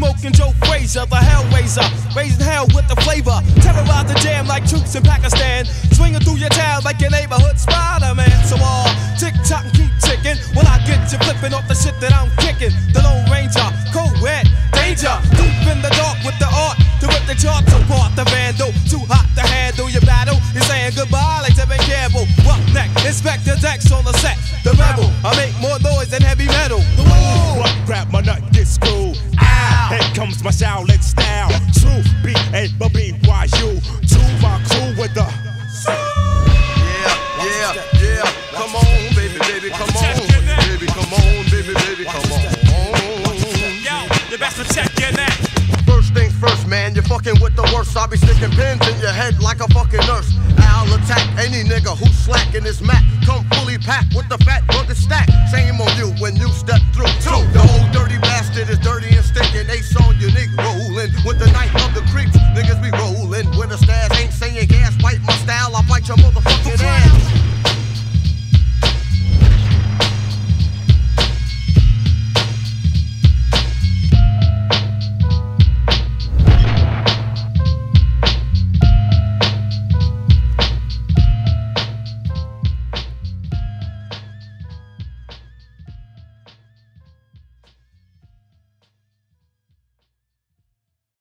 smoking Joe Frazier, the Hellraiser, raising hell with the flavor. Terrorize the jam like troops in Pakistan, swinging through your town like your neighborhood Spider-Man. So all tick-tock and keep ticking when I get you flipping off the shit that I'm kicking. The Lone Ranger, co-ed, danger, deep in the dark with the art to rip the charts apart. The vandal, too hot to handle your battle. You're saying goodbye like Tevin Campbell. What next? Inspector Dex on the set. The rebel, I make more noise than heavy metal. What? Grab my nut, get screwed. Ow! Here comes my Shaolin style. True B-A-B-Y-U. To my crew with the. Yeah. Come on, baby, come on. Baby, come on, baby, come on. Yo, you best to check your neck. First things first, man, you're fucking with the worst. I'll be sticking pins in your head like a fucking nurse. I'll attack any nigga who's slacking his mat. Come fully packed